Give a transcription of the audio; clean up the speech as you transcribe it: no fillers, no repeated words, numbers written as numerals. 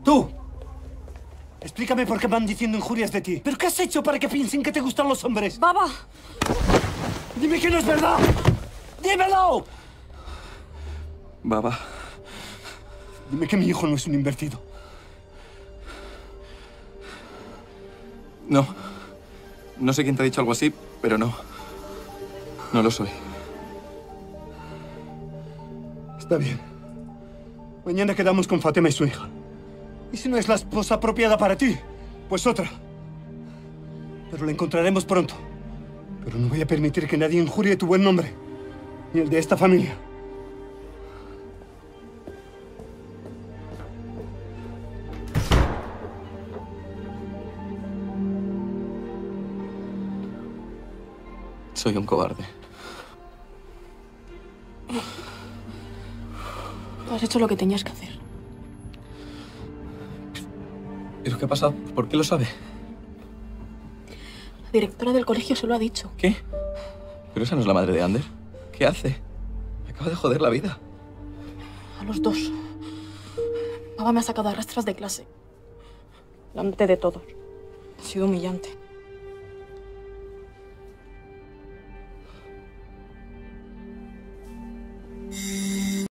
¡Tú! Explícame por qué van diciendo injurias de ti. ¿Pero qué has hecho para que piensen que te gustan los hombres? ¡Baba! ¡Dime que no es verdad! ¡Dímelo! Baba. Dime que mi hijo no es un invertido. No. No sé quién te ha dicho algo así, pero no. No lo soy. Está bien. Mañana quedamos con Fátima y su hija. Y si no es la esposa apropiada para ti, pues otra. Pero la encontraremos pronto. Pero no voy a permitir que nadie injurie tu buen nombre, ni el de esta familia. Soy un cobarde. Tú has hecho lo que tenías que hacer. ¿Pero qué ha pasado? ¿Por qué lo sabe? La directora del colegio se lo ha dicho. ¿Qué? ¿Pero esa no es la madre de Ander? ¿Qué hace? Me acaba de joder la vida. A los dos. Baba me ha sacado a rastras de clase. Delante de todos. Ha sido humillante.